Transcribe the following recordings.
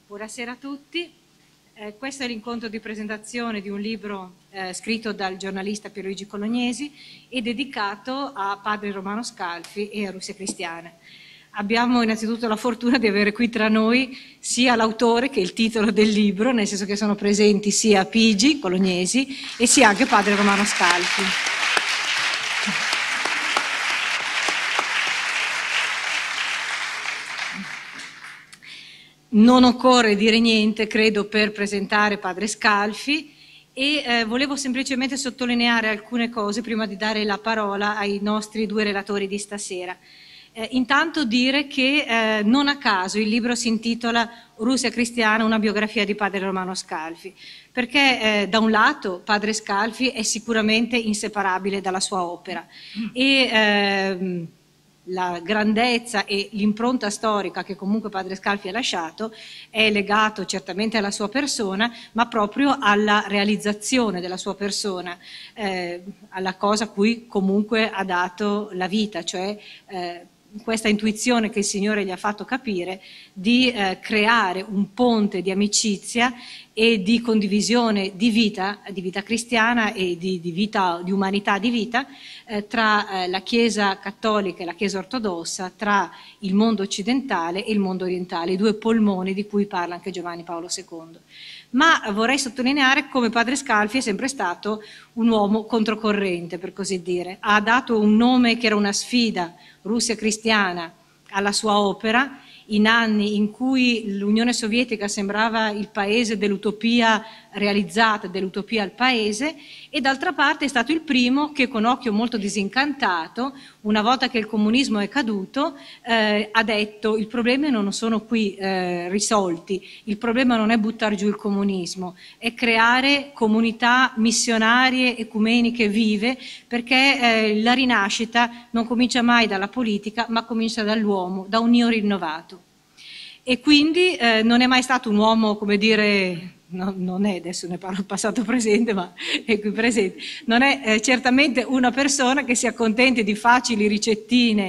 Buonasera a tutti. Questo è l'incontro di presentazione di un libro scritto dal giornalista Pierluigi Colognesi e dedicato a padre Romano Scalfi e a Russia Cristiana. Abbiamo innanzitutto la fortuna di avere qui tra noi sia l'autore che il titolo del libro, nel senso che sono presenti sia Pigi Colognesi e sia anche padre Romano Scalfi. Non occorre dire niente, credo, per presentare padre Scalfi e volevo semplicemente sottolineare alcune cose prima di dare la parola ai nostri due relatori di stasera. Intanto dire che non a caso il libro si intitola Russia Cristiana, una biografia di padre Romano Scalfi, perché da un lato padre Scalfi è sicuramente inseparabile dalla sua opera e la grandezza e l'impronta storica che comunque padre Scalfi ha lasciato è legato certamente alla sua persona, ma proprio alla realizzazione della sua persona, alla cosa a cui comunque ha dato la vita, cioè questa intuizione che il Signore gli ha fatto capire di creare un ponte di amicizia e di condivisione di vita cristiana e di vita, di umanità di vita tra la Chiesa cattolica e la Chiesa ortodossa, tra il mondo occidentale e il mondo orientale, i due polmoni di cui parla anche Giovanni Paolo II. Ma vorrei sottolineare come padre Scalfi è sempre stato un uomo controcorrente, per così dire. Ha dato un nome che era una sfida, Russia Cristiana, alla sua opera, in anni in cui l'Unione Sovietica sembrava il paese dell'utopia realizzata, dell'utopia al paese, e d'altra parte è stato il primo che con occhio molto disincantato, una volta che il comunismo è caduto, ha detto: il problema non sono qui risolti, il problema non è buttare giù il comunismo, è creare comunità missionarie, ecumeniche, vive, perché la rinascita non comincia mai dalla politica, ma comincia dall'uomo, da un io rinnovato. E quindi non è mai stato un uomo, come dire, non è, adesso ne parlo passato presente, ma è qui presente, non è certamente una persona che si accontenti di facili ricettine,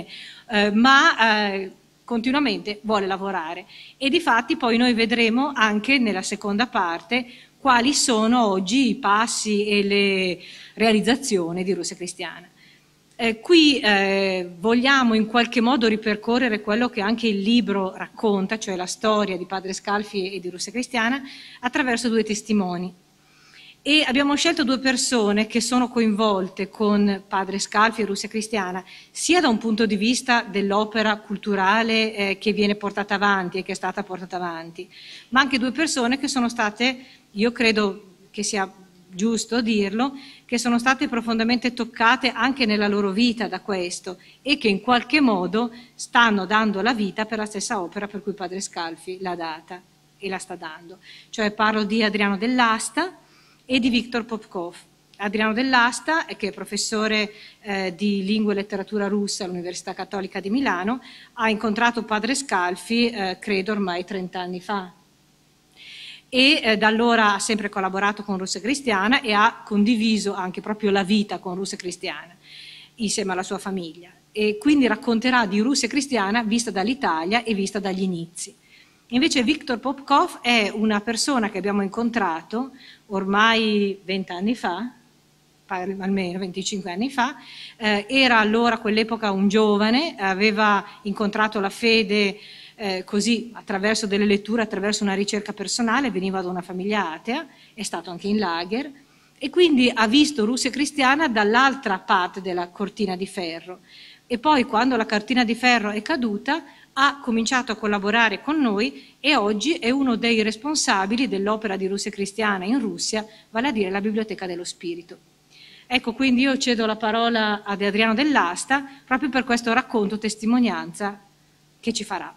ma continuamente vuole lavorare. E difatti poi noi vedremo anche nella seconda parte quali sono oggi i passi e le realizzazioni di Russia Cristiana. Qui vogliamo in qualche modo ripercorrere quello che anche il libro racconta, cioè la storia di padre Scalfi e di Russia Cristiana, attraverso due testimoni. E abbiamo scelto due persone che sono coinvolte con padre Scalfi e Russia Cristiana, sia da un punto di vista dell'opera culturale che viene portata avanti e che è stata portata avanti, ma anche due persone che sono state, io credo che sia giusto dirlo, che sono state profondamente toccate anche nella loro vita da questo e che in qualche modo stanno dando la vita per la stessa opera per cui padre Scalfi l'ha data e la sta dando. Cioè parlo di Adriano Dell'Asta e di Viktor Popkov. Adriano Dell'Asta, che è professore di lingua e letteratura russa all'Università Cattolica di Milano, ha incontrato padre Scalfi credo ormai 30 anni fa. E da allora ha sempre collaborato con Russia Cristiana e ha condiviso anche proprio la vita con Russia Cristiana insieme alla sua famiglia, e quindi racconterà di Russia Cristiana vista dall'Italia e vista dagli inizi. Invece Viktor Popkov è una persona che abbiamo incontrato ormai 20 anni fa, almeno 25 anni fa, era allora a quell'epoca un giovane, aveva incontrato la fede così attraverso delle letture, attraverso una ricerca personale, veniva da una famiglia atea, è stato anche in lager e quindi ha visto Russia Cristiana dall'altra parte della cortina di ferro. E poi quando la cortina di ferro è caduta ha cominciato a collaborare con noi e oggi è uno dei responsabili dell'opera di Russia Cristiana in Russia, vale a dire la Biblioteca dello Spirito. Ecco, quindi io cedo la parola ad Adriano Dell'Asta proprio per questo racconto, testimonianza che ci farà.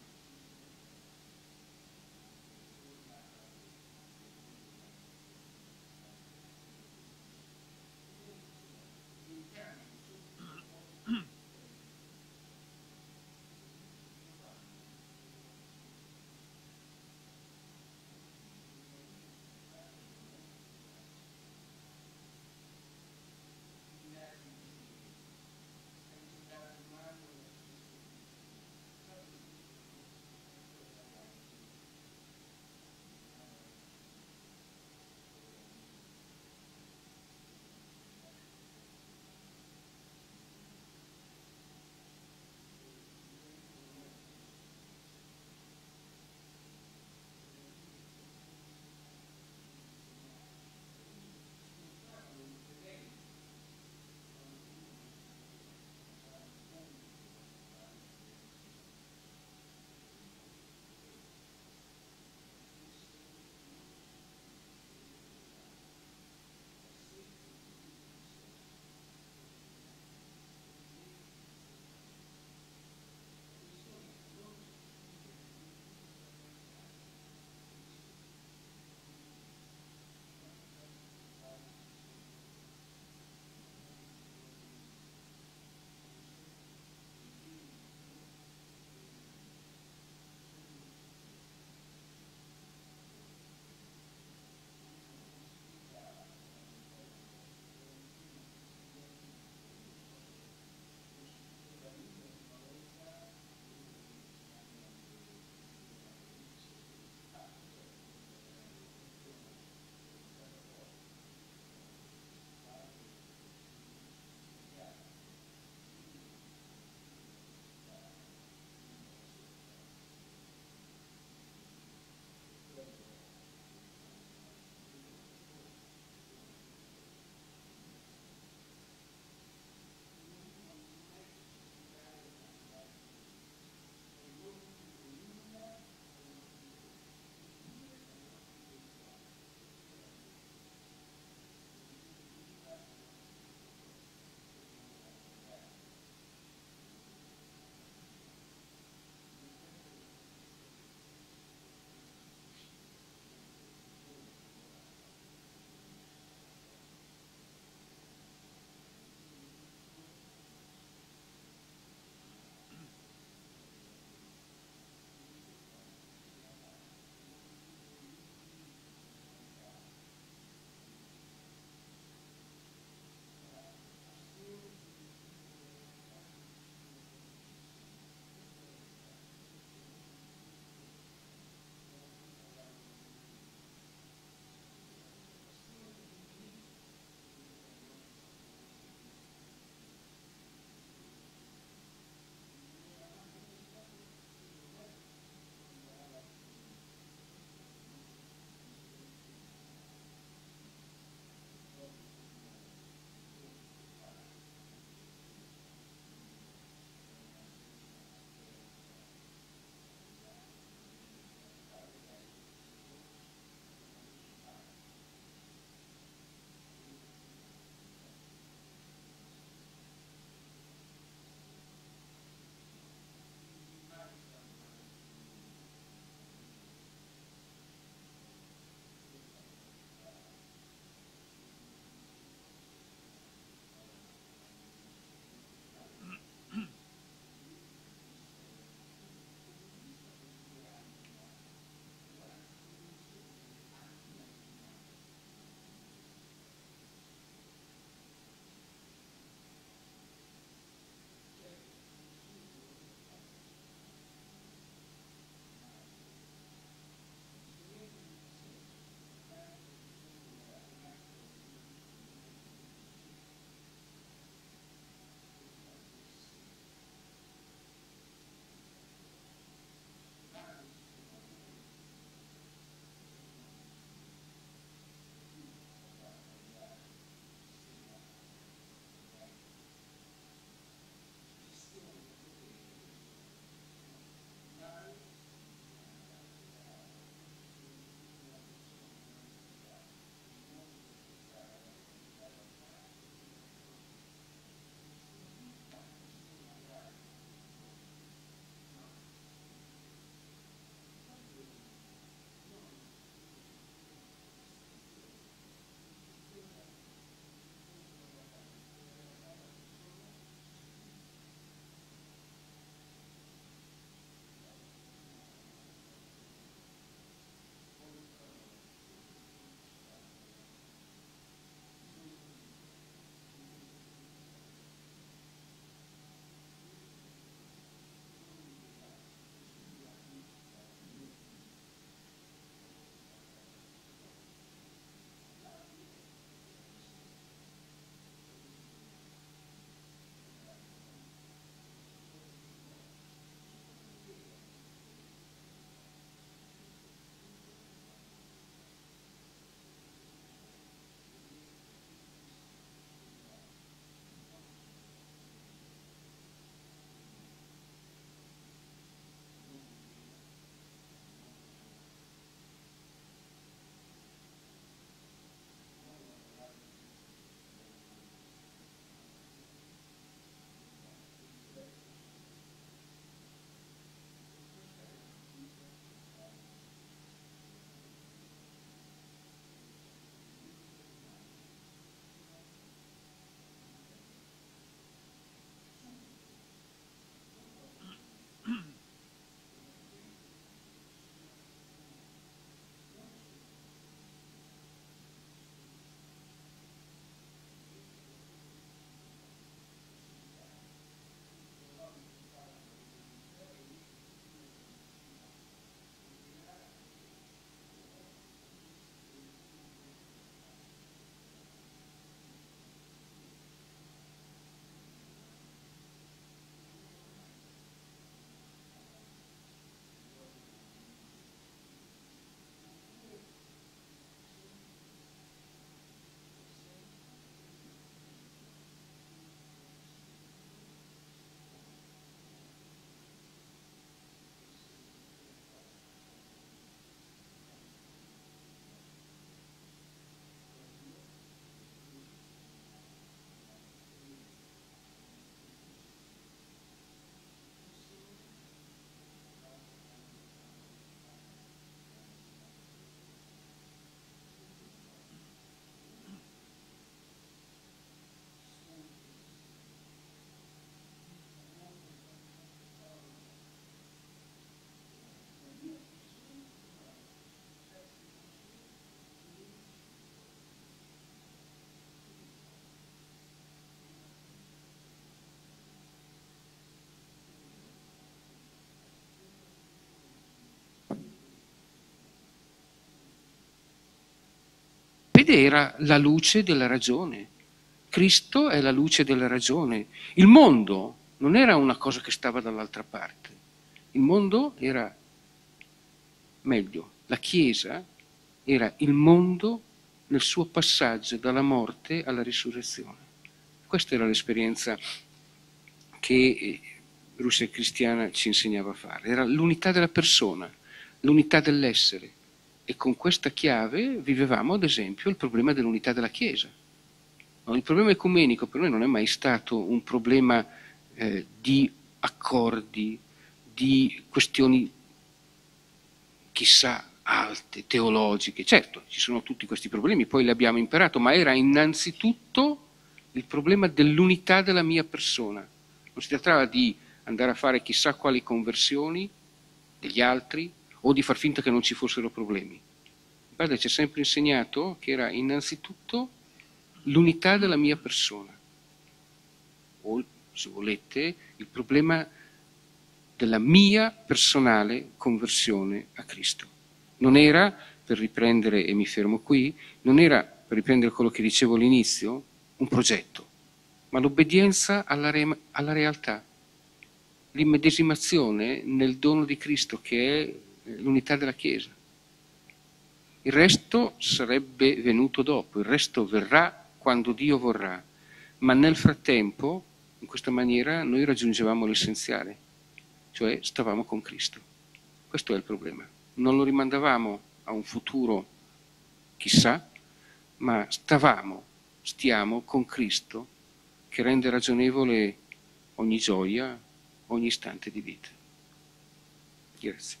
fede era la luce della ragione. Cristo è la luce della ragione. Il mondo non era una cosa che stava dall'altra parte. Il mondo era, meglio, la Chiesa era il mondo nel suo passaggio dalla morte alla risurrezione. Questa era l'esperienza che Russia Cristiana ci insegnava a fare. Era l'unità della persona, l'unità dell'essere. E con questa chiave vivevamo, ad esempio, il problema dell'unità della Chiesa. Il problema ecumenico per noi non è mai stato un problema di accordi, di questioni chissà alte, teologiche. Certo, ci sono tutti questi problemi, poi li abbiamo imparato, ma era innanzitutto il problema dell'unità della mia persona. Non si trattava di andare a fare chissà quali conversioni degli altri o di far finta che non ci fossero problemi. Il padre ci ha sempre insegnato che era innanzitutto l'unità della mia persona, o, se volete, il problema della mia personale conversione a Cristo. Non era, per riprendere, e mi fermo qui, non era, per riprendere quello che dicevo all'inizio, un progetto, ma l'obbedienza alla realtà, l'immedesimazione nel dono di Cristo, che è l'unità della Chiesa. Il resto sarebbe venuto dopo, il resto verrà quando Dio vorrà, ma nel frattempo, in questa maniera, noi raggiungevamo l'essenziale, cioè stavamo con Cristo. Questo è il problema. Non lo rimandavamo a un futuro chissà, ma stiamo con Cristo, che rende ragionevole ogni gioia, ogni istante di vita. Grazie.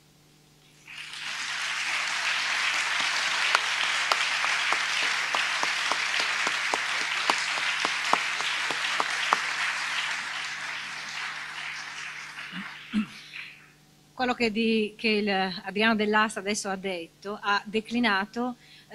Quello che Adriano Dell'Asta adesso ha detto ha declinato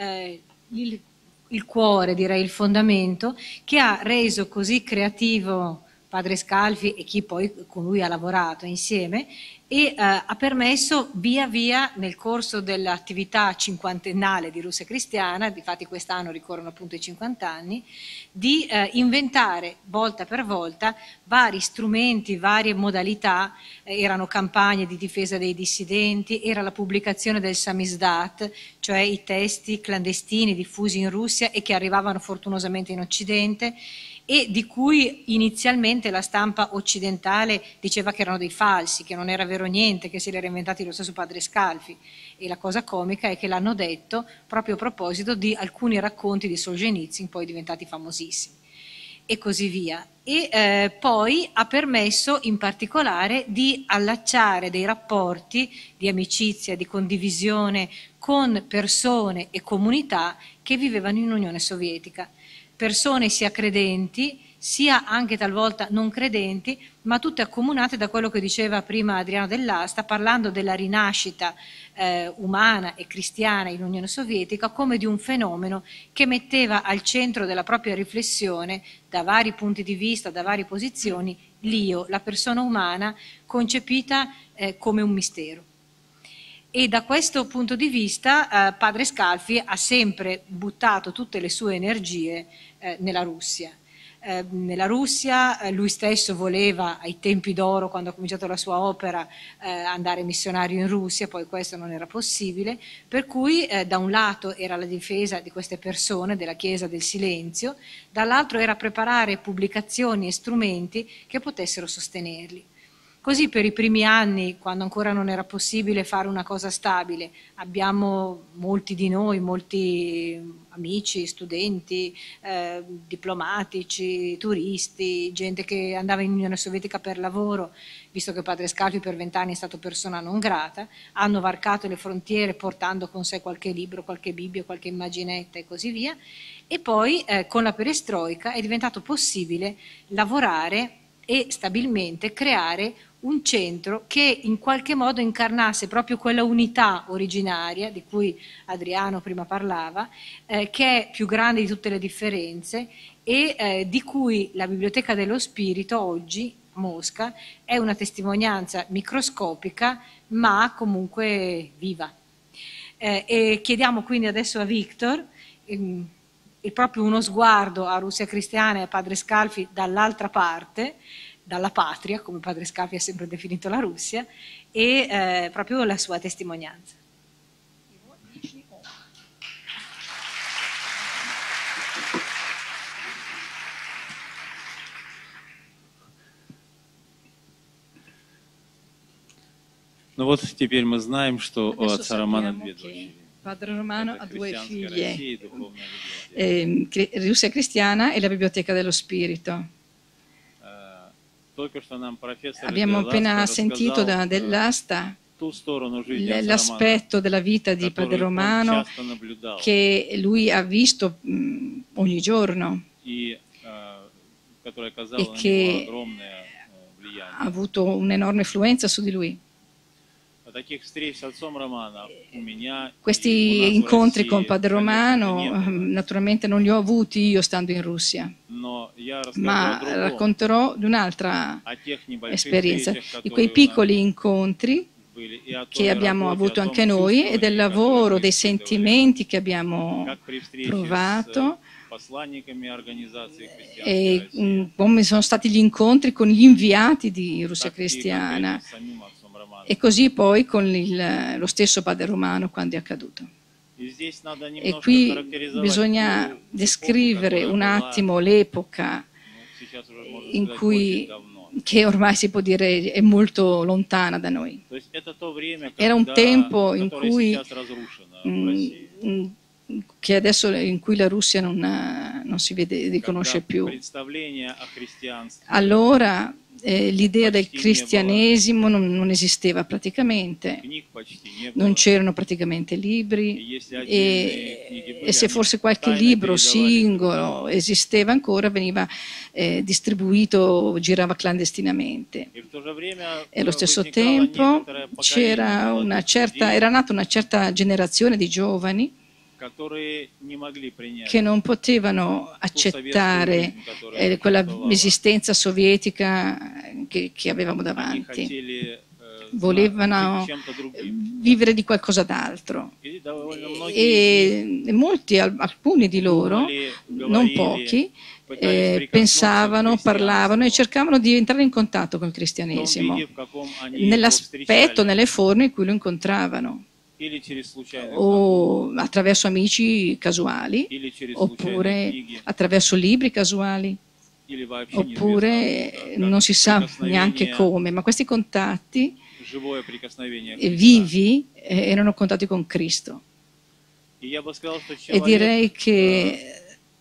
il cuore, direi il fondamento, che ha reso così creativo padre Scalfi e chi poi con lui ha lavorato insieme, e ha permesso via via nel corso dell'attività cinquantennale di Russia Cristiana, difatti quest'anno ricorrono appunto i 50 anni, di inventare volta per volta vari strumenti, varie modalità. Erano campagne di difesa dei dissidenti, era la pubblicazione del samizdat, cioè i testi clandestini diffusi in Russia e che arrivavano fortunosamente in Occidente, e di cui inizialmente la stampa occidentale diceva che erano dei falsi, che non era vero niente, che se li era inventati lo stesso padre Scalfi. E la cosa comica è che l'hanno detto proprio a proposito di alcuni racconti di Solzhenitsyn, poi diventati famosissimi, e così via. E poi ha permesso in particolare di allacciare dei rapporti di amicizia, di condivisione con persone e comunità che vivevano in Unione Sovietica. Persone sia credenti, sia anche talvolta non credenti, ma tutte accomunate da quello che diceva prima Adriano Dell'Asta, parlando della rinascita umana e cristiana in Unione Sovietica come di un fenomeno che metteva al centro della propria riflessione, da vari punti di vista, da varie posizioni, l'io, la persona umana concepita come un mistero. E da questo punto di vista padre Scalfi ha sempre buttato tutte le sue energie nella Russia. Nella Russia lui stesso voleva, ai tempi d'oro, quando ha cominciato la sua opera, andare missionario in Russia, poi questo non era possibile, per cui da un lato era la difesa di queste persone, della Chiesa del Silenzio, dall'altro era preparare pubblicazioni e strumenti che potessero sostenerli. Così per i primi anni, quando ancora non era possibile fare una cosa stabile, abbiamo molti di noi, molti amici, studenti, diplomatici, turisti, gente che andava in Unione Sovietica per lavoro, visto che padre Scalfi per 20 anni è stato persona non grata, hanno varcato le frontiere portando con sé qualche libro, qualche Bibbia, qualche immaginetta e così via, e poi con la perestroica è diventato possibile lavorare e stabilmente creare un centro che in qualche modo incarnasse proprio quella unità originaria di cui Adriano prima parlava, che è più grande di tutte le differenze e di cui la Biblioteca dello Spirito oggi a Mosca è una testimonianza microscopica ma comunque viva. E chiediamo quindi adesso a Victor proprio uno sguardo a Russia Cristiana e a Padre Scalfi dall'altra parte, dalla patria, come Padre Scalfi ha sempre definito la Russia, e proprio la sua testimonianza. Ну вот теперь мы знаем, что у отца Романа две дочери. Padre Romano ha due Христианская figlie, Россия и Духовная библиотека. Russia Cristiana e la Biblioteca dello Spirito. Только что нам профессор Abbiamo appena sentito dell'asta ту сторону жизни отца Романа, l'aspetto della vita di Padre которую он Romano часто наблюдал, che lui ha visto ogni giorno и которая оказала на che него огромное влияние. ha avuto un'enorme influenza su di lui. Таких встреч с отцом Романа у меня и у Questi нас в incontri con России, Padre конечно, Romano не было. naturalmente non li ho avuti io stando in Russia, Но я расскажу ma о другом, racconterò di un'altra о тех небольших esperienza, встречах, di quei которые у нас piccoli incontri были, и о che той abbiamo работе, avuto о том anche noi e чувствовании, del которое lavoro, мы dei испытывали, sentimenti che abbiamo как при встрече provato с посланниками организации христианской e России, come sono stati gli incontri con gli inviati di Russia так и Cristiana конкретно с самим отцом Романом. e così poi con lo stesso Padre Romano quando è accaduto. И здесь надо E немножко qui характеризовать bisogna ту эпоху, descrivere которая un была, attimo l'epoca сейчас уже можно in сказать, cui, очень давно. che ormai si può dire è molto lontana da noi. То есть это то время, Era un когда, tempo in которое cui сейчас разрушено в России. Che adesso in cui la Russia non si vede, riconosce Когда più. представление о христианстве Allora l'idea del cristianesimo non esisteva praticamente, книг почти не было. non c'erano praticamente И libri если отдельные книги были, e se они forse qualche тайно libro передавались singolo esisteva ancora, veniva distribuito, girava clandestinamente. И в то же время E allo stesso возникало tempo некоторое c'era поколение era nata una certa generazione di giovani которые не могли принять che non potevano accettare quella esistenza sovietica che avevamo они davanti. хотели Volevano чем-то другим. vivere di qualcosa d'altro. И довольно многие E alcuni di loro, non pochi, pensavano, parlavano e cercavano di entrare in contatto con il в том cristianesimo, виде, в каком они его nell'aspetto, встречали, nelle forme in cui lo incontravano, или через случайных знакомых, o attraverso amici casuali, или через случайные oppure книги, attraverso libri casuali, или вообще oppure неизвестно, non si sa прикосновение, neanche come, ma questi contatti живое прикосновение Христа. vivi erano contatti con Cristo. И я бы сказал, что E direi che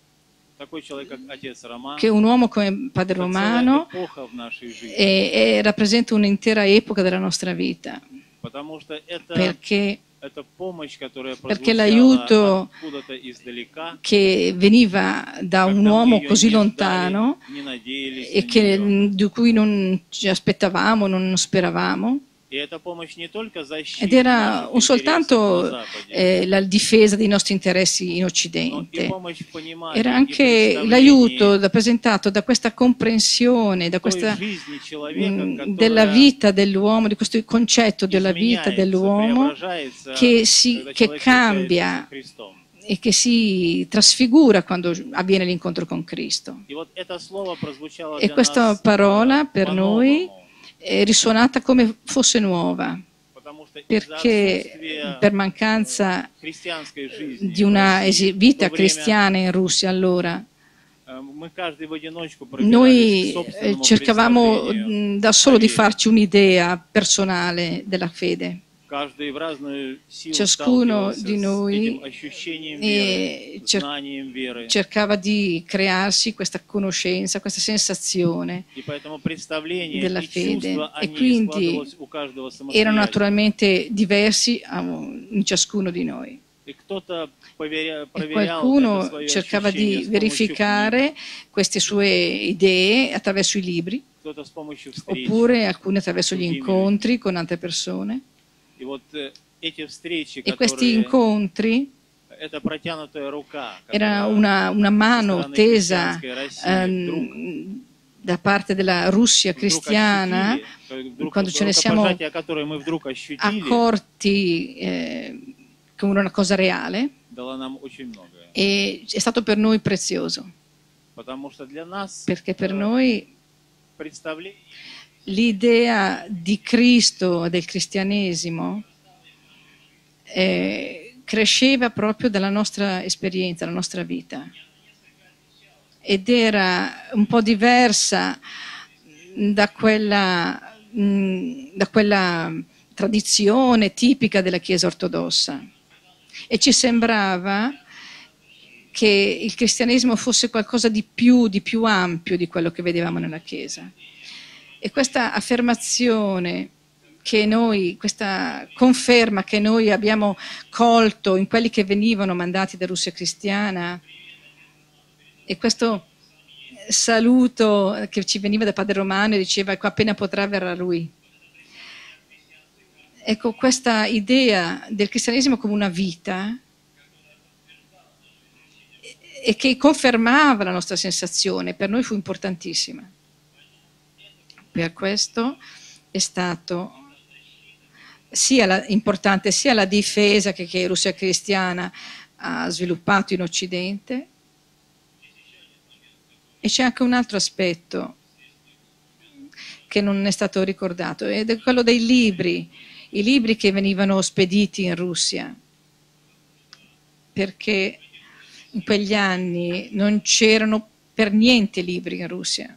такой человек, как отец Роман, un uomo come Padre это целая Romano эпоха в нашей жизни. rappresenta un'intera epoca della nostra vita, Потому что это perché помощь, которая perché прозвучала l'aiuto откуда-то издалека, che veniva da un когда мы uomo ее così не ждали, lontano не надеялись e на нее. di cui non ci aspettavamo, non speravamo, И эта помощь не только защита ed era наших интересов soltanto на Западе, la difesa dei nostri interessi in но и Occidente. помощь в понимании Era и anche представлении l'aiuto rappresentato da questa comprensione, da той questa, жизни человека, della которая vita dell'uomo, di questo concetto della vita изменяется, dell'uomo преображается, che когда che человек cambia встречается со Христом. e che si trasfigura quando avviene l'incontro con Cristo. И вот это слово прозвучало E для questa нас parola per noi по-новому, è risuonata come fosse nuova, потому что из-за perché отсутствия per mancanza христианской жизни di в una России в vita то время cristiana in Russia allora, мы каждый в одиночку пробирались к noi собственному cercavamo представлению da solo di о вере. farci un'idea personale della fede. Каждый в разную силу Ciascuno сталкивался di с noi этим ощущением веры, знанием веры. cercava di crearsi questa conoscenza, questa sensazione И поэтому представление della и fede. чувства, E они quindi складывались у каждого erano самостоятельно. naturalmente diversi in ciascuno di noi. И кто-то E проверял это qualcuno свои cercava ощущения di с помощью книг, verificare queste sue idee attraverso i libri, кто-то с помощью встреч. oppure alcuni attraverso gli incontri con altre persone. И вот эти встречи, E questi которые incontri это протянутая рука, era которая una mano со стороны tesa христианской России вдруг da parte della Russia вдруг cristiana, ощутили, вдруг quando ce ne siamo рукопожатие, которое мы вдруг ощутили, accorti come una cosa reale, дала нам очень многое. e è stato per noi prezioso, Потому что для нас perché per noi представление l'idea di Cristo e del cristianesimo cresceva proprio dalla nostra esperienza, dalla nostra vita, ed era un po' diversa da quella tradizione tipica della Chiesa ortodossa, e ci sembrava che il cristianesimo fosse qualcosa di più ampio di quello che vedevamo nella Chiesa. E questa affermazione che noi, questa conferma che noi abbiamo colto in quelli che venivano mandati da Russia cristiana, e questo saluto che ci veniva da Padre Romano e diceva: ecco, appena potrà verrà lui. Ecco, questa idea del cristianesimo come una vita, e che confermava la nostra sensazione, per noi fu importantissima. Per questo è stato importante sia la difesa che Russia cristiana ha sviluppato in Occidente, e c'è anche un altro aspetto che non è stato ricordato, ed è quello dei libri, i libri che venivano spediti in Russia, perché in quegli anni non c'erano per niente libri in Russia.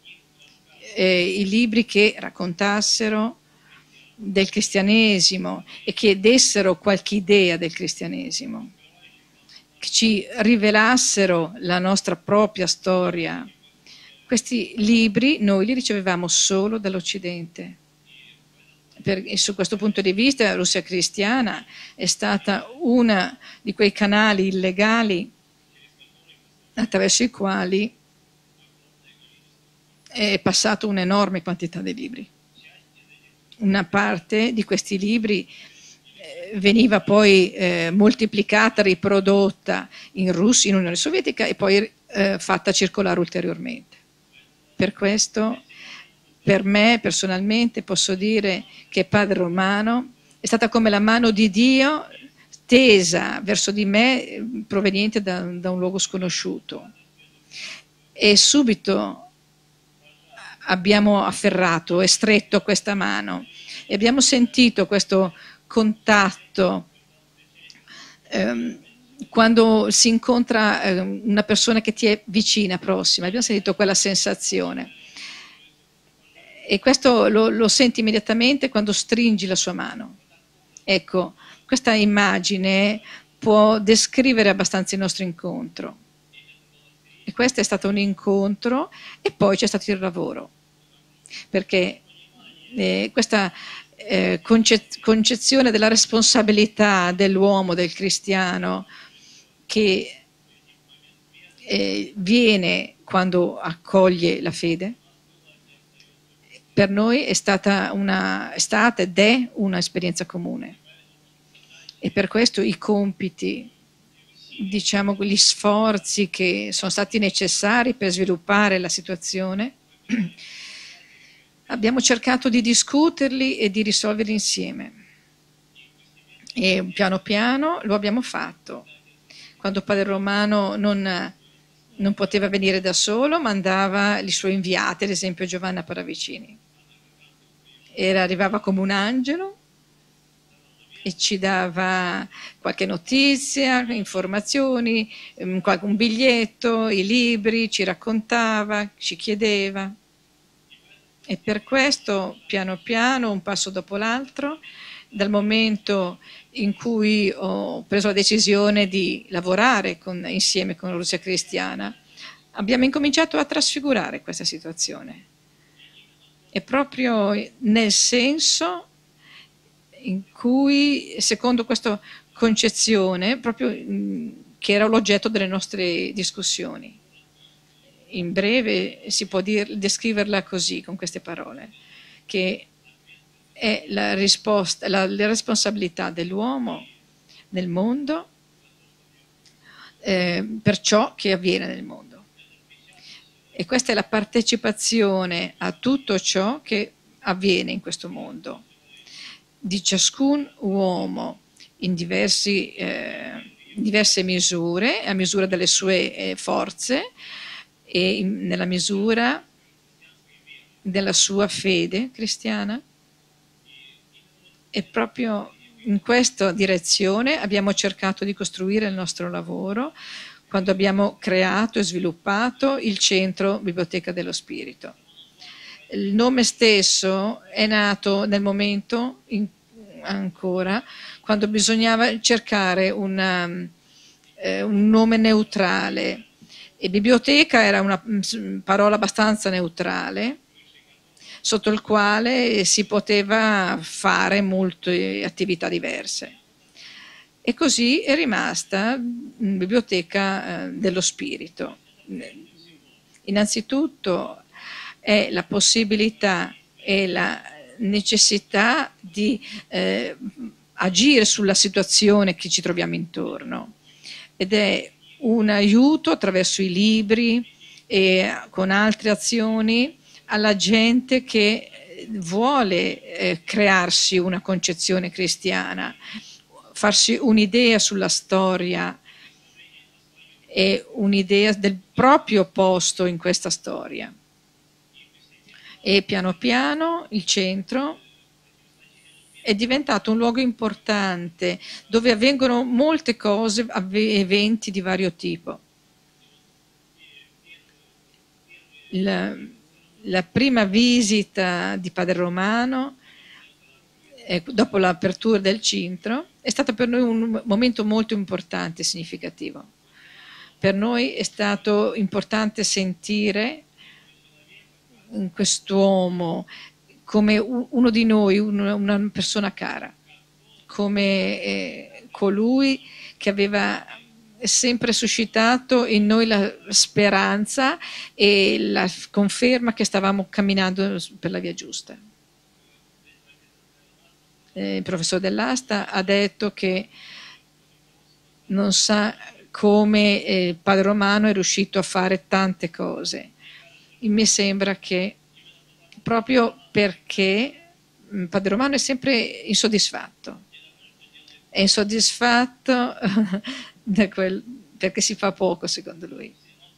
I libri che raccontassero del cristianesimo e che dessero qualche idea del cristianesimo, che ci rivelassero la nostra propria storia. Questi libri noi li ricevevamo solo dall'Occidente. E su questo punto di vista la Russia cristiana è stata una di quei canali illegali attraverso i quali è passata un'enorme quantità di libri. Una parte di questi libri veniva poi moltiplicata, riprodotta in Russia, in Unione Sovietica, e poi fatta circolare ulteriormente. Per questo, per me personalmente, posso dire che Padre Romano è stata come la mano di Dio tesa verso di me, proveniente da un luogo sconosciuto. E subito abbiamo afferrato e stretto questa mano e abbiamo sentito questo contatto quando si incontra una persona che ti è vicina, prossima. Abbiamo sentito quella sensazione, e questo lo senti immediatamente quando stringi la sua mano. Ecco, questa immagine può descrivere abbastanza il nostro incontro. E questo è stato un incontro, e poi c'è stato il lavoro, perché questa concezione della responsabilità dell'uomo, del cristiano, che viene quando accoglie la fede, per noi è stata ed è un'esperienza comune. E per questo i compiti, diciamo, gli sforzi che sono stati necessari per sviluppare la situazione, abbiamo cercato di discuterli e di risolverli insieme. E piano piano lo abbiamo fatto. Quando Padre Romano non poteva venire da solo, mandava i suoi inviati, ad esempio Giovanna Paravicini. Arrivava come un angelo e ci dava qualche notizia, informazioni, un biglietto, i libri, ci raccontava, ci chiedeva. E per questo, piano piano, un passo dopo l'altro, dal momento in cui ho preso la decisione di lavorare insieme con la Russia cristiana, abbiamo incominciato a trasfigurare questa situazione. E proprio nel senso in cui, secondo questa concezione, proprio che era l'oggetto delle nostre discussioni. In breve si può descriverla così, con queste parole, che è la responsabilità dell'uomo nel mondo per ciò che avviene nel mondo. E questa è la partecipazione a tutto ciò che avviene in questo mondo, di ciascun uomo in diversi diverse misure, a misura delle sue forze e nella misura della sua fede cristiana. E proprio in questa direzione abbiamo cercato di costruire il nostro lavoro quando abbiamo creato e sviluppato il Centro Biblioteca dello Spirito. Il nome stesso è nato nel momento ancora quando bisognava cercare un nome neutrale, e biblioteca era una parola abbastanza neutrale sotto il quale si poteva fare molte attività diverse. E così è rimasta Biblioteca dello Spirito. Innanzitutto è la possibilità e la necessità di agire sulla situazione che ci troviamo intorno, ed è un aiuto attraverso i libri e con altre azioni alla gente che vuole crearsi una concezione cristiana, farsi un'idea sulla storia e un'idea del proprio posto in questa storia. E piano piano il centro è diventato un luogo importante dove avvengono molte cose, eventi di vario tipo. La prima visita di Padre Romano, dopo l'apertura del centro, è stato per noi un momento molto importante e significativo. Per noi è stato importante sentire in quest'uomo come uno di noi, una persona cara, come colui che aveva sempre suscitato in noi la speranza e la conferma che stavamo camminando per la via giusta. Il professor Dell'Asta ha detto che non sa come Padre Romano è riuscito a fare tante cose. Mi sembra che proprio perché Padre Romano è sempre insoddisfatto. È insoddisfatto perché si fa poco, secondo lui.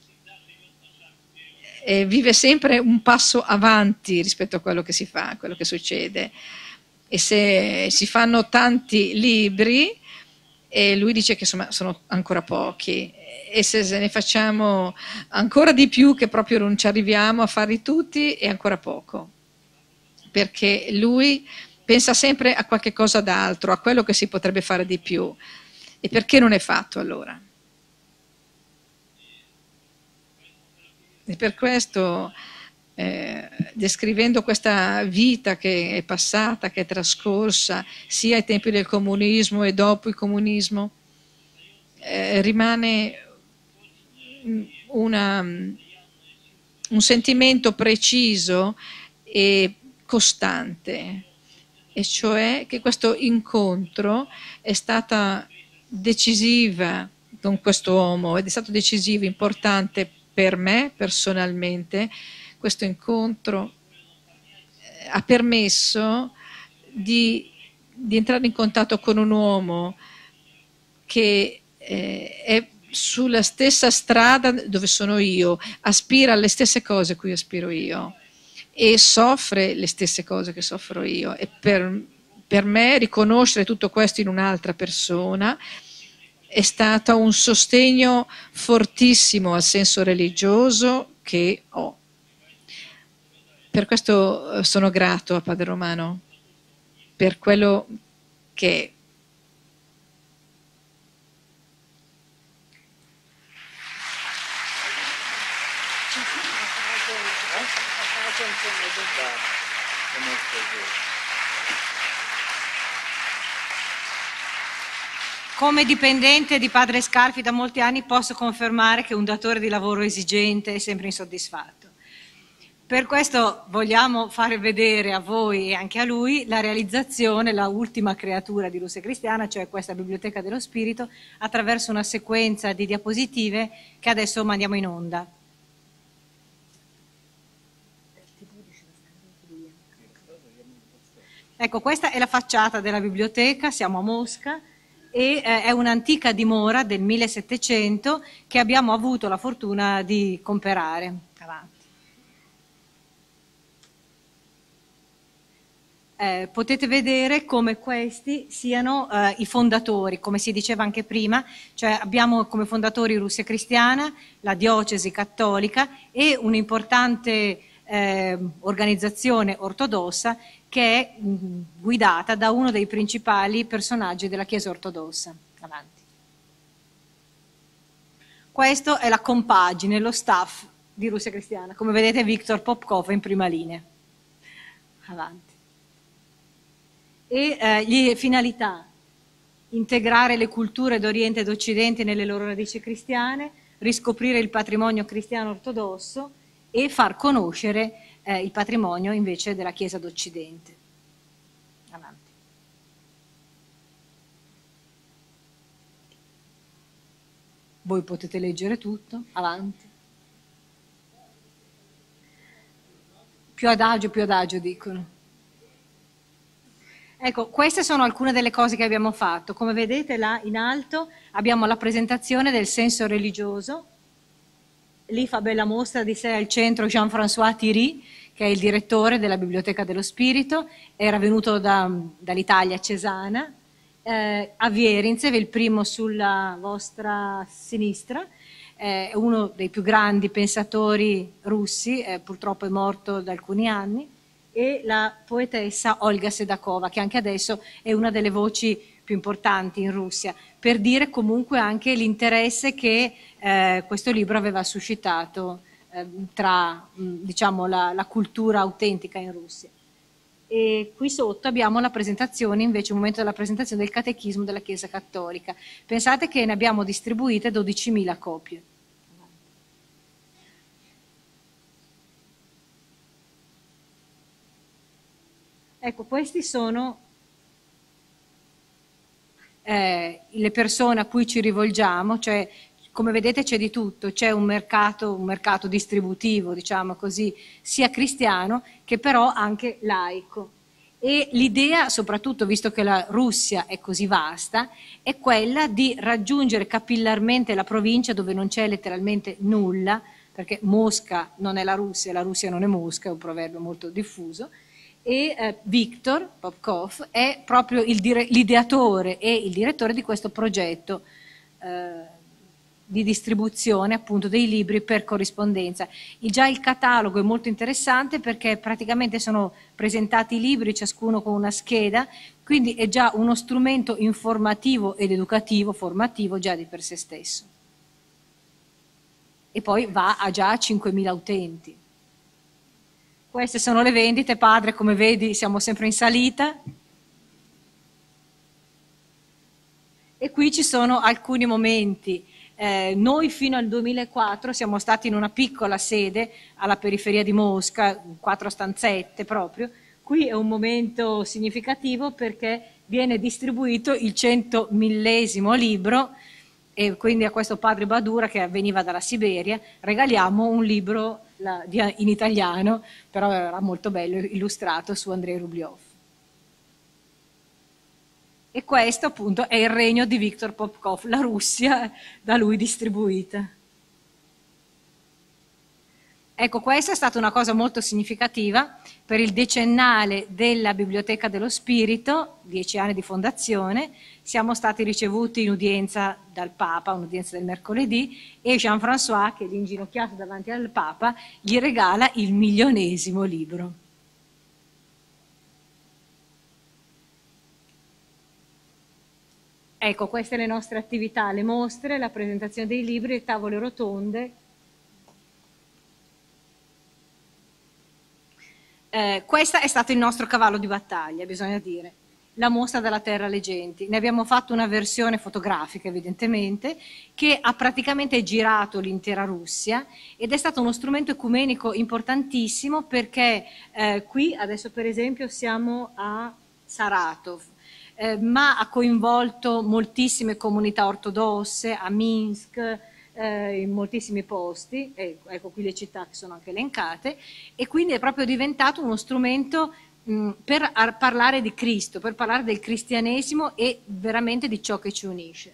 E vive sempre un passo avanti rispetto a quello che si fa, a quello che succede. E se si fanno tanti libri, e lui dice che insomma sono ancora pochi, e se ne facciamo ancora di più, che proprio non ci arriviamo a farli tutti, è ancora poco, perché lui pensa sempre a qualche cosa d'altro, a quello che si potrebbe fare di più. E perché non è fatto allora? E per questo, descrivendo questa vita che è passata, che è trascorsa, sia ai tempi del comunismo e dopo il comunismo, rimane un sentimento preciso e costante, e cioè che questo incontro è stata decisiva con questo uomo, ed è stato decisivo, importante per me personalmente. Questo incontro ha permesso di entrare in contatto con un uomo che è sulla stessa strada dove sono io, aspira alle stesse cose a cui aspiro io e soffre le stesse cose che soffro io, e per me riconoscere tutto questo in un'altra persona è stato un sostegno fortissimo al senso religioso che ho. Per questo sono grato a Padre Romano per quello che è. Come dipendente di Padre Scalfi da molti anni posso confermare che un datore di lavoro esigente è sempre insoddisfatto. Per questo vogliamo fare vedere a voi e anche a lui la realizzazione, la ultima creatura di Luce Cristiana, cioè questa Biblioteca dello Spirito, attraverso una sequenza di diapositive che adesso mandiamo in onda. Ecco, questa è la facciata della biblioteca, siamo a Mosca, e è un'antica dimora del 1700 che abbiamo avuto la fortuna di comprare. Avanti. Potete vedere come questi siano i fondatori, come si diceva anche prima, cioè abbiamo come fondatori Russia Cristiana, la diocesi cattolica e un'importante organizzazione ortodossa che è guidata da uno dei principali personaggi della Chiesa ortodossa. Avanti. Questo è la compagine, lo staff di Russia Cristiana, come vedete Viktor Popkov in prima linea. Avanti. E le finalità: integrare le culture d'Oriente ed Occidente nelle loro radici cristiane, riscoprire il patrimonio cristiano ortodosso e far conoscere il patrimonio invece della Chiesa d'Occidente. Avanti. Voi potete leggere tutto, avanti. Più adagio dicono. Ecco, queste sono alcune delle cose che abbiamo fatto. Come vedete là in alto abbiamo la presentazione del senso religioso. Lì fa bella mostra di sé al centro Jean-François Thierry, che è il direttore della Biblioteca dello Spirito, era venuto dall'Italia, Cesana, a Vierinzev, il primo sulla vostra sinistra, è uno dei più grandi pensatori russi, purtroppo è morto da alcuni anni, e la poetessa Olga Sedakova, che anche adesso è una delle voci più importanti in Russia, per dire comunque anche l'interesse che questo libro aveva suscitato tra diciamo, la cultura autentica in Russia. E qui sotto abbiamo la presentazione, invece un momento della presentazione del Catechismo della Chiesa Cattolica. Pensate che ne abbiamo distribuite 12.000 copie. Ecco, questi sono le persone a cui ci rivolgiamo, cioè come vedete c'è di tutto, c'è un mercato distributivo, diciamo così, sia cristiano che però anche laico. E l'idea, soprattutto visto che la Russia è così vasta, è quella di raggiungere capillarmente la provincia dove non c'è letteralmente nulla, perché Mosca non è la Russia non è Mosca, è un proverbio molto diffuso, e Viktor Popkov è proprio l'ideatore e il direttore di questo progetto di distribuzione appunto dei libri per corrispondenza. Già il catalogo è molto interessante perché praticamente sono presentati i libri ciascuno con una scheda, quindi è già uno strumento informativo ed educativo, formativo già di per sé stesso. E poi va a già 5.000 utenti. Queste sono le vendite, padre, come vedi siamo sempre in salita. E qui ci sono alcuni momenti. Noi fino al 2004 siamo stati in una piccola sede alla periferia di Mosca, 4 stanzette proprio. Qui è un momento significativo perché viene distribuito il 100.000° libro e quindi a questo padre Badura che veniva dalla Siberia regaliamo un libro in italiano, però era molto bello, illustrato su Andrei Rubliov. E questo appunto è il regno di Viktor Popkov, la Russia da lui distribuita. Ecco, questa è stata una cosa molto significativa per il decennale della Biblioteca dello Spirito, 10 anni di fondazione. Siamo stati ricevuti in udienza dal Papa, un'udienza del mercoledì, e Jean-François, che è lì inginocchiato davanti al Papa, gli regala il 1.000° libro. Ecco, queste le nostre attività, le mostre, la presentazione dei libri, le tavole rotonde. Questo è stato il nostro cavallo di battaglia, bisogna dire, la mostra della Terra alle Genti. Ne abbiamo fatto una versione fotografica, evidentemente, che ha praticamente girato l'intera Russia ed è stato uno strumento ecumenico importantissimo perché qui, adesso per esempio, siamo a Saratov, ma ha coinvolto moltissime comunità ortodosse, a Minsk, in moltissimi posti, ecco qui le città che sono anche elencate, e quindi è proprio diventato uno strumento per parlare di Cristo, per parlare del cristianesimo e veramente di ciò che ci unisce.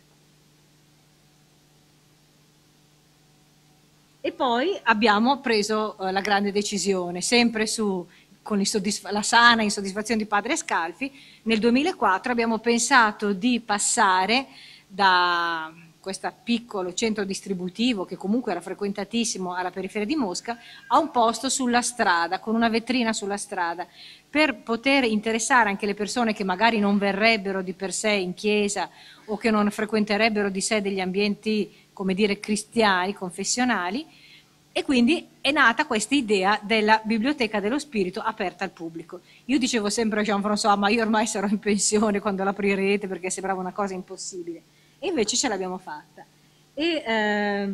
E poi abbiamo preso la grande decisione, sempre con la sana insoddisfazione di padre Scalfi. Nel 2004 abbiamo pensato di passare da questo piccolo centro distributivo, che comunque era frequentatissimo alla periferia di Mosca, a un posto sulla strada, con una vetrina sulla strada, per poter interessare anche le persone che magari non verrebbero di per sé in chiesa o che non frequenterebbero di sé degli ambienti, come dire, cristiani, confessionali. E quindi è nata questa idea della Biblioteca dello Spirito aperta al pubblico. Io dicevo sempre a Jean-François, ma io ormai sarò in pensione quando l'aprirete, perché sembrava una cosa impossibile. E invece ce l'abbiamo fatta. E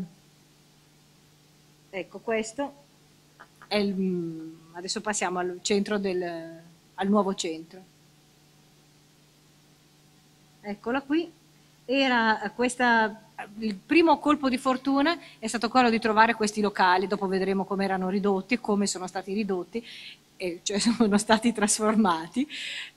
ecco, questo è adesso passiamo al nuovo centro. Eccola qui. Il primo colpo di fortuna è stato quello di trovare questi locali, dopo vedremo come erano ridotti, come sono stati ridotti, cioè sono stati trasformati.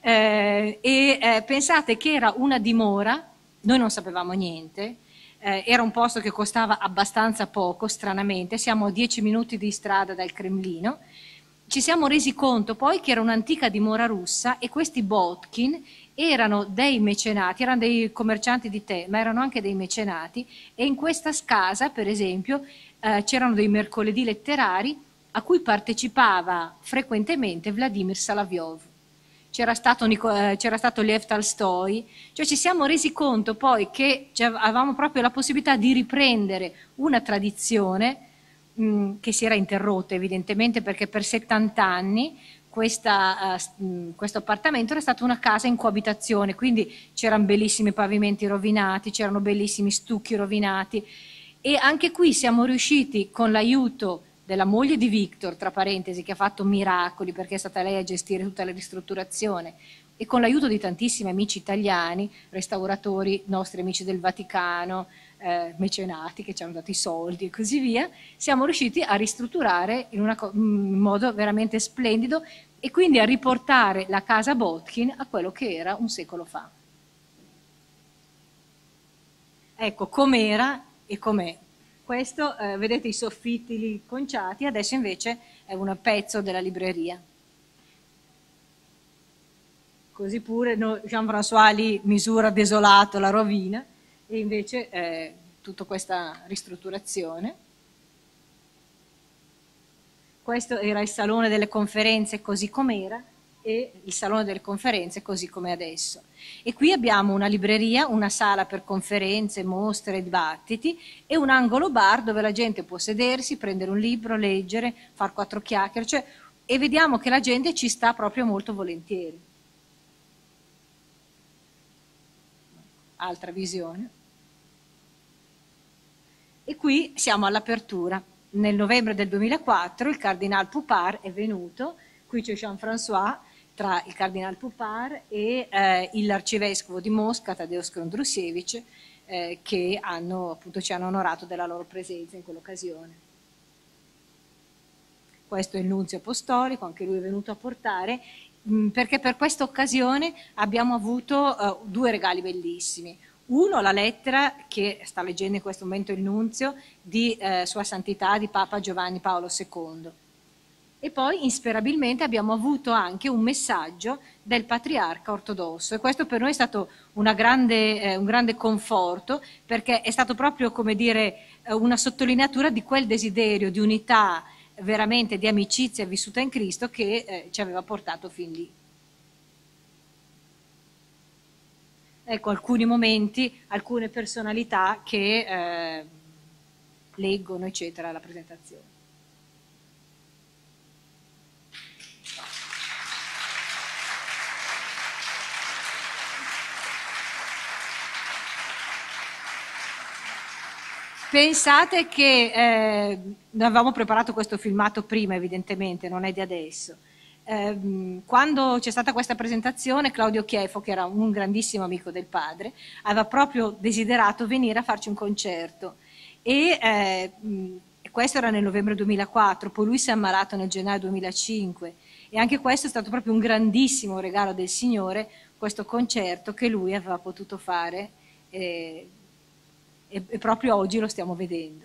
Pensate che era una dimora, noi non sapevamo niente, era un posto che costava abbastanza poco, stranamente, siamo a 10 minuti di strada dal Cremlino. Ci siamo resi conto poi che era un'antica dimora russa e questi Botkin erano dei mecenati, erano dei commercianti di tè, ma erano anche dei mecenati, e in questa casa, per esempio, c'erano dei mercoledì letterari a cui partecipava frequentemente Vladimir Solovyov. C'era stato Lev Tolstoi, cioè ci siamo resi conto poi che avevamo proprio la possibilità di riprendere una tradizione che si era interrotta evidentemente, perché per 70 anni questo appartamento era stato una casa in coabitazione, quindi c'erano bellissimi pavimenti rovinati, c'erano bellissimi stucchi rovinati, e anche qui siamo riusciti, con l'aiuto della moglie di Victor, tra parentesi, che ha fatto miracoli perché è stata lei a gestire tutta la ristrutturazione, e con l'aiuto di tantissimi amici italiani, restauratori, nostri amici del Vaticano, mecenati che ci hanno dato i soldi e così via, siamo riusciti a ristrutturare in modo veramente splendido e quindi a riportare la casa Botkin a quello che era un secolo fa. Ecco com'era e com'è. Questo, vedete i soffitti lì conciati, adesso invece è un pezzo della libreria. Così pure Jean-François lì misura desolato la rovina, e invece tutta questa ristrutturazione. Questo era il salone delle conferenze così com'era e il salone delle conferenze così come adesso. E qui abbiamo una libreria, una sala per conferenze, mostre, dibattiti e un angolo bar dove la gente può sedersi, prendere un libro, leggere, far 4 chiacchiere, cioè, e vediamo che la gente ci sta proprio molto volentieri. Altra visione. E qui siamo all'apertura. Nel novembre del 2004 il Cardinal Poupart è venuto, qui c'è Jean-François, tra il Cardinal Poupart e l'arcivescovo di Mosca, Tadeusz Kondrusiewicz, che appunto, ci hanno onorato della loro presenza in quell'occasione. Questo è il nunzio apostolico, anche lui è venuto a portare, perché per questa occasione abbiamo avuto 2 regali bellissimi. Uno, la lettera che sta leggendo in questo momento il nunzio di Sua Santità di Papa Giovanni Paolo II. E poi, insperabilmente, abbiamo avuto anche un messaggio del patriarca ortodosso, e questo per noi è stato un grande conforto, perché è stato proprio, come dire, una sottolineatura di quel desiderio di unità, veramente di amicizia vissuta in Cristo, che ci aveva portato fin lì. Ecco alcuni momenti, alcune personalità che leggono, eccetera, la presentazione. Pensate che avevamo preparato questo filmato prima, evidentemente, non è di adesso. Quando c'è stata questa presentazione, Claudio Chiefo, che era un grandissimo amico del padre, aveva proprio desiderato venire a farci un concerto, e questo era nel novembre 2004, poi lui si è ammalato nel gennaio 2005 E anche questo è stato proprio un grandissimo regalo del Signore, questo concerto che lui aveva potuto fare e proprio oggi lo stiamo vedendo.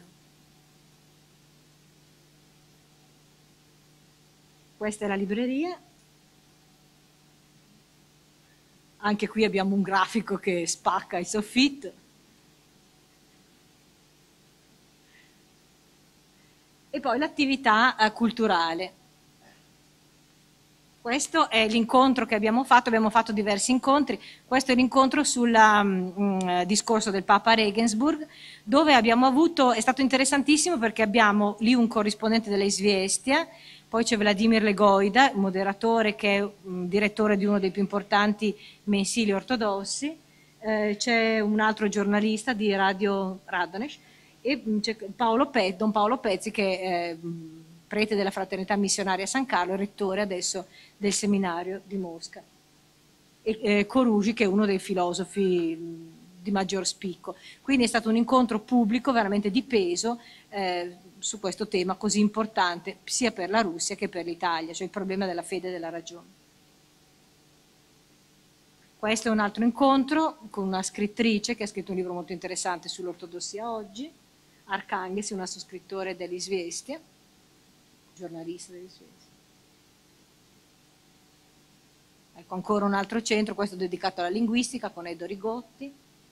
Questa è la libreria. Anche qui abbiamo un grafico che spacca il soffitto. E poi l'attività culturale. Questo è l'incontro che abbiamo fatto diversi incontri. Questo è l'incontro sul discorso del Papa Regensburg, dove abbiamo avuto, è stato interessantissimo perché abbiamo lì un corrispondente dell'Izviestia, poi c'è Vladimir Legoida, moderatore che è direttore di uno dei più importanti mensili ortodossi, c'è un altro giornalista di Radio Radonezh e c'è Don Paolo Pezzi che è prete della Fraternità Missionaria San Carlo e rettore adesso del seminario di Mosca, e Corugi che è uno dei filosofi di maggior spicco. Quindi è stato un incontro pubblico veramente di peso su questo tema così importante sia per la Russia che per l'Italia, cioè il problema della fede e della ragione. Questo è un altro incontro con una scrittrice che ha scritto un libro molto interessante sull'ortodossia oggi, Arcangeli, una sottoscrittore dell'Izviestia, giornalista dell'Izviestia. Ecco ancora un altro centro, questo dedicato alla linguistica con Edo Rigotti.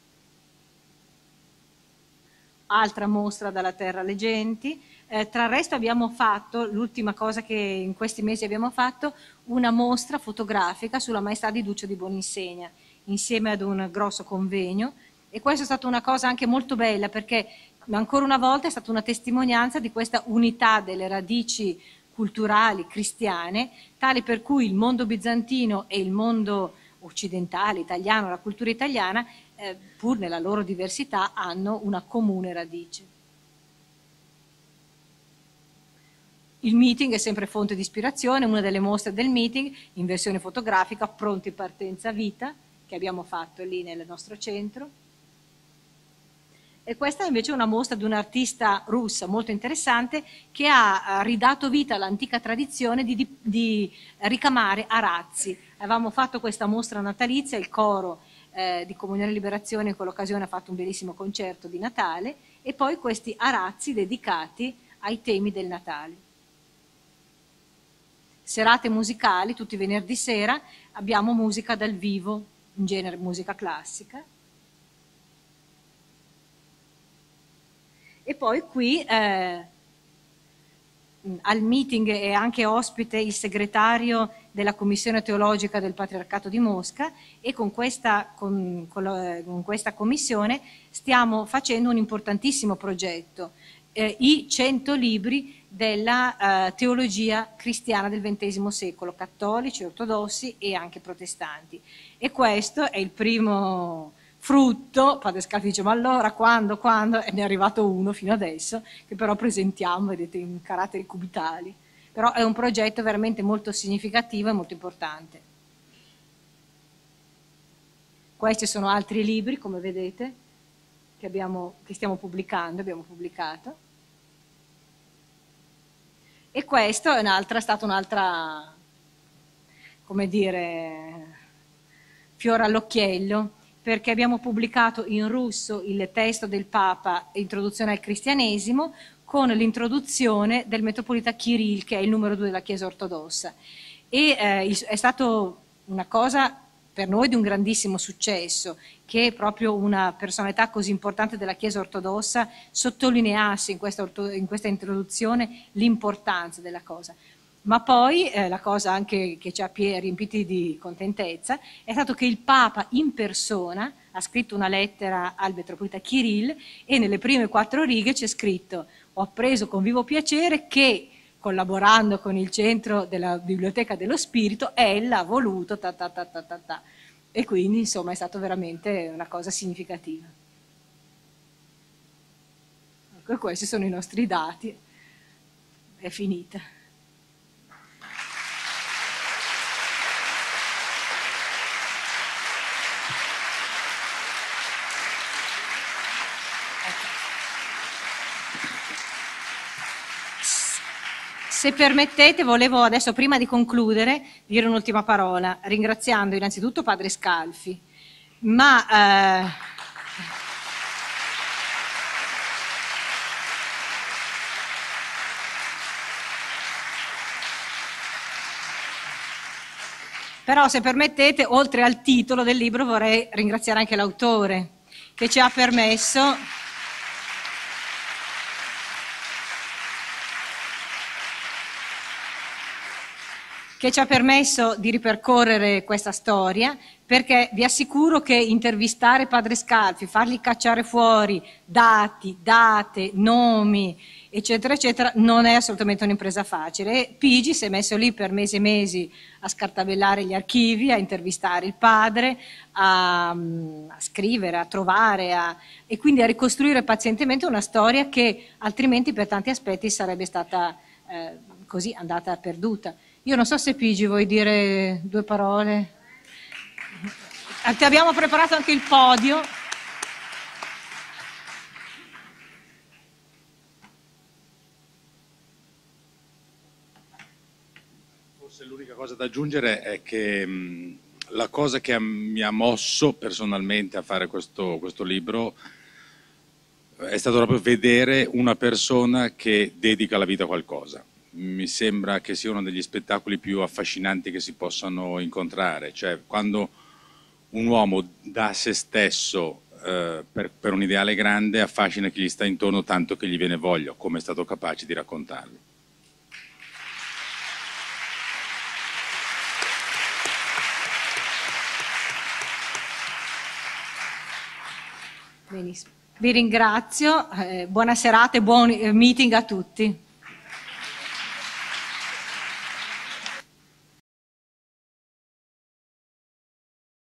Altra mostra dalla Terra alle Genti. Tra il resto abbiamo fatto, l'ultima cosa che in questi mesi abbiamo fatto, una mostra fotografica sulla Maestà di Duccio di Boninsegna, insieme ad un grosso convegno, e questa è stata una cosa anche molto bella perché ancora una volta è stata una testimonianza di questa unità delle radici culturali cristiane, tali per cui il mondo bizantino e il mondo occidentale, italiano, la cultura italiana, pur nella loro diversità, hanno una comune radice. Il meeting è sempre fonte di ispirazione, una delle mostre del meeting in versione fotografica, Pronti partenza vita, che abbiamo fatto lì nel nostro centro. E questa è invece una mostra di un'artista russa molto interessante che ha ridato vita all'antica tradizione di ricamare arazzi. Avevamo fatto questa mostra natalizia, il coro di Comunione e Liberazione in quell'occasione ha fatto un bellissimo concerto di Natale e poi questi arazzi dedicati ai temi del Natale. Serate musicali, tutti i venerdì sera, abbiamo musica dal vivo, in genere musica classica. E poi qui al meeting è anche ospite il segretario della Commissione Teologica del Patriarcato di Mosca e con questa commissione stiamo facendo un importantissimo progetto, i 100 libri della teologia cristiana del XX secolo, cattolici, ortodossi e anche protestanti. E questo è il primo frutto. Padre Scalfi dice: ma allora quando? E ne è arrivato uno fino adesso, che però presentiamo, vedete, in caratteri cubitali. Però è un progetto veramente molto significativo e molto importante. Questi sono altri libri, come vedete, che stiamo pubblicando, abbiamo pubblicato. E questo è stata un'altra, come dire, fiore all'occhiello, perché abbiamo pubblicato in russo il testo del Papa, Introduzione al Cristianesimo, con l'introduzione del metropolita Kirill, che è il numero 2 della Chiesa ortodossa. E è stato una cosa per noi di un grandissimo successo, che proprio una personalità così importante della Chiesa ortodossa sottolineasse in questa introduzione l'importanza della cosa. Ma poi la cosa anche che ci ha riempiti di contentezza è stato che il Papa in persona ha scritto una lettera al metropolita Kirill e nelle prime 4 righe c'è scritto: ho appreso con vivo piacere che, collaborando con il centro della Biblioteca dello Spirito, ella ha voluto ta ta ta ta ta ta. E quindi insomma è stato veramente una cosa significativa. Ecco, questi sono i nostri dati. È finita. Se permettete, volevo adesso, prima di concludere, dire un'ultima parola, ringraziando innanzitutto Padre Scalfi, ma però se permettete, oltre al titolo del libro, vorrei ringraziare anche l'autore che ci ha permesso di ripercorrere questa storia, perché vi assicuro che intervistare Padre Scalfi, fargli cacciare fuori dati, date, nomi, eccetera, eccetera, non è assolutamente un'impresa facile. E Pigi si è messo lì per mesi e mesi a scartabellare gli archivi, a intervistare il padre, a scrivere, a trovare, e quindi a ricostruire pazientemente una storia che altrimenti per tanti aspetti sarebbe stata così andata perduta. Io non so se Pigi vuoi dire due parole. Ti abbiamo preparato anche il podio. Forse l'unica cosa da aggiungere è che la cosa che mi ha mosso personalmente a fare questo libro è stato proprio vedere una persona che dedica la vita a qualcosa. Mi sembra che sia uno degli spettacoli più affascinanti che si possano incontrare, cioè quando un uomo dà se stesso per un ideale grande affascina chi gli sta intorno tanto che gli viene voglia, come è stato capace di raccontarlo. Benissimo. Vi ringrazio, buona serata e buon meeting a tutti.